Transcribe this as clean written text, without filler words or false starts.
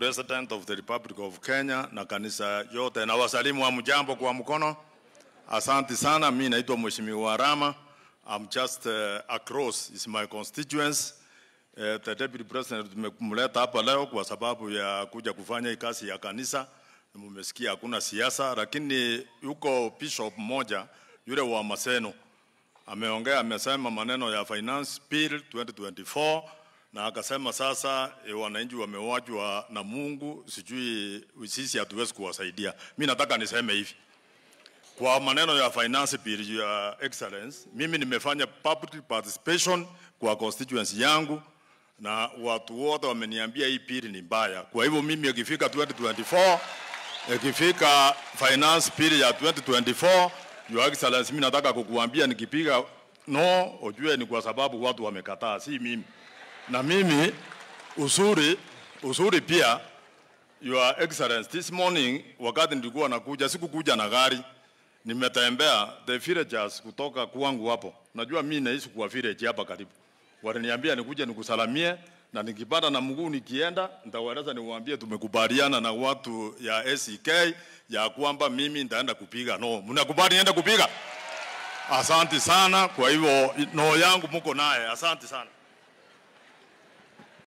President of the Republic of Kenya na kanisa yote na wasalimu wa mjambo kwa mkono. Asante sana, mimi naitwa Mheshimiwa Rama. I'm just across is my constituents. The Deputy President tumemleta hapa leo kwa sababu ya kuja kufanya kazi ya kanisa. Mmesikia hakuna siasa, lakini yuko bishop mmoja yule wa Maseno ameongea, amesema maneno ya finance bill 2024 na akasema sasa wananchi wamewajwa na Mungu, sijui sisi hatuwezi kuwasaidia. Mimi nataka niseme hivi. Kwa maneno ya finance bill ya excellence, mimi nimefanya public participation kwa constituency yangu na watu wote wameniambia hii bill ni mbaya. Kwa hivyo mimi ikifika 2024, ikifika finance bill ya 2024, your excellence, mimi nataka kukuambia nikipiga no, ujue ni kwa sababu watu wamekataa, si mimi. Na mimi usuri pia, your excellence, this morning wakati nilikuwa nakuja, sikukuja na gari, nimetembea the villagers kutoka kwangu hapo. Najua mimi naishi kwa village hapa karibu. Waliniambia nikuje nikusalamie na nikipata na mguu nikienda nitawaeleza niwaambie tumekubaliana na watu ya SEK ya kwamba mimi nitaenda kupiga no. Mnakubali niende kupiga? Asante sana. Kwa hivyo no yangu mko naye. Asante sana.